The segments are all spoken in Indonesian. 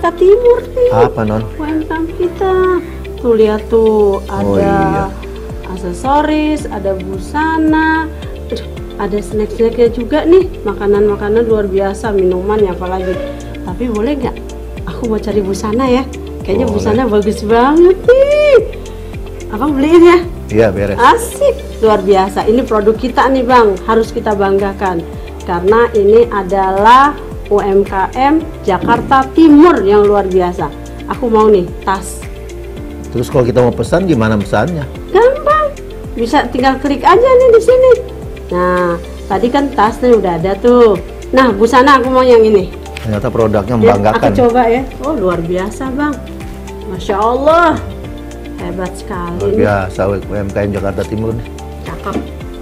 Jakarta Timur nih. Apa non? UMKM kita. Tuh lihat tuh, ada aksesoris, ada busana, ada snack-snacknya juga nih. Makanan-makanan luar biasa, minuman ya apalagi. Tapi boleh nggak? Aku mau cari busana ya. Kayaknya boleh. busana bagus banget nih. Abang beliin ya? Iya beres. Asik, luar biasa. Ini produk kita nih bang, harus kita banggakan. Karena ini adalah UMKM Jakarta Timur yang luar biasa. Aku mau nih, tas. Terus kalau kita mau pesan gimana pesannya? Gampang, bisa tinggal klik aja nih di sini. Nah, tadi kan tasnya udah ada tuh. Nah, busana aku mau yang ini. Ternyata produknya Ya, membanggakan. aku coba ya. Oh, luar biasa bang. Masya Allah, hebat sekali. Luar biasa UMKM Jakarta Timur nih. Cakep.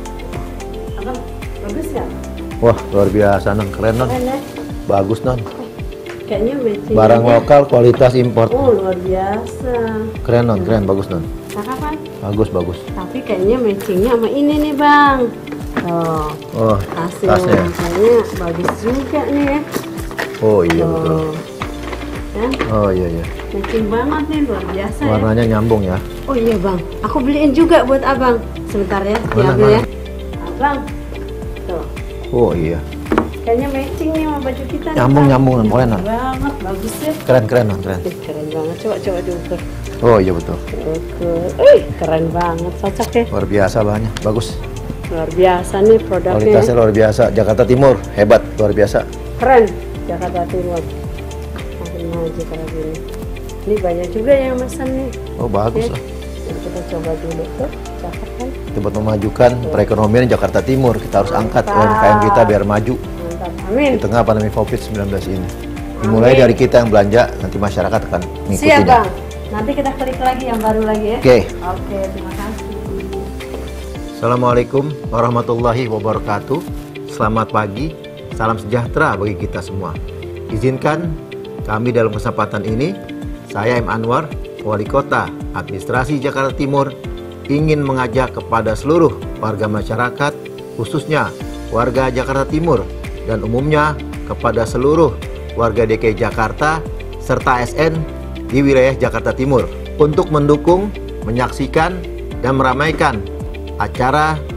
Abang, bagus ya? Wah luar biasa non, keren non. Keren ya? Bagus non. Kayaknya matching. Barang lokal kualitas impor. Oh, luar biasa. Keren non, keren, bagus non. Cakep kan? Bagus bagus. Tapi kayaknya matchingnya sama ini nih bang. Oh, Oh tasnya kayaknya bagus juga nih ya. Oh iya betul. Oh, ya, Oh iya iya. matching banget nih, luar biasa ya. Warnanya nyambung ya. Oh iya bang, aku beliin juga buat abang. Sebentar ya, Mana, diambil mana? ya. Abang, tuh. Oh iya. Kayaknya matching nih sama baju kita. nih, Nyambung, Bang. nyambung, boleh, non? Banget, bagus ya. Keren keren non, keren. Keren banget, coba diukur. Oh iya betul. Ukur. Keren banget, cocok ya. Luar biasa bahannya, bagus. Luar biasa nih produknya. Kualitasnya luar biasa. Jakarta Timur hebat, luar biasa. Keren, Jakarta Timur. Makin maju kayak gini. Ini banyak juga yang pesan nih. Oh bagus Ya. lah. Jadi kita coba dulu tuh, cakep kan? Itu buat memajukan perekonomian Jakarta Timur. Kita harus angkat UMKM kita biar maju Mantap, amin. di tengah pandemi COVID-19 ini. Dimulai dari kita yang belanja, nanti masyarakat akan Siap mengikutinya. bang, nanti kita klik lagi yang baru lagi ya. Oke. Oke, terima kasih. Assalamualaikum warahmatullahi wabarakatuh. Selamat pagi, salam sejahtera bagi kita semua. Izinkan kami dalam kesempatan ini, saya M. Anwar, Wali Kota Administrasi Jakarta Timur, ingin mengajak kepada seluruh warga masyarakat, khususnya warga Jakarta Timur dan umumnya kepada seluruh warga DKI Jakarta serta ASN di wilayah Jakarta Timur untuk mendukung, menyaksikan, dan meramaikan acara